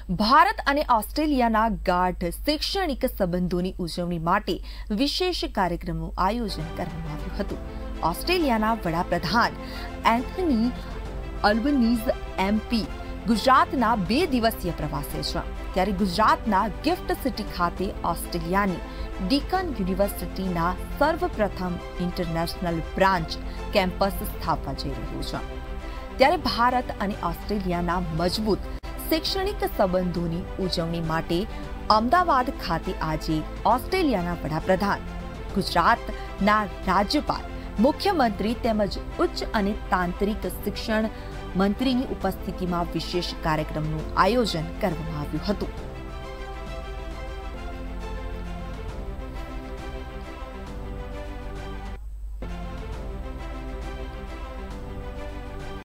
ભારત અને ઓસ્ટ્રેલિયાના ગાઢ શૈક્ષણિક સંબંધોની ઉજવણી માટે વિશેષ કાર્યક્રમનું આયોજન કરવામાં આવ્યું હતું। ઓસ્ટ્રેલિયાના વડાપ્રધાન એન્થની અલ્બનીઝ એમપી ગુજરાતના 2 દિવસીય પ્રવાસે છે, ત્યારે ગુજરાતના ગિફ્ટ સિટી ખાતે ઓસ્ટ્રેલિયાની ડીકન યુનિવર્સિટીના સર્વપ્રથમ ઇન્ટરનેશનલ બ્રાન્ચ કેમ્પસ સ્થાપવા જઈ રહ્યું છે। ત્યારે ભારત અને ઓસ્ટ્રેલિયાના મજબૂત શૈક્ષણિક સંબંધોની ઉજવણી માટે અમદાવાદ ખાતે આજે ઓસ્ટ્રેલિયાના વડાપ્રધાન, ગુજરાતના રાજ્યપાલ, મુખ્યમંત્રી તેમજ ઉચ્ચ અને તાંત્રિક શિક્ષણ મંત્રીની ઉપસ્થિતિમાં વિશેષ કાર્યક્રમનું આયોજન કરવામાં આવ્યું હતું।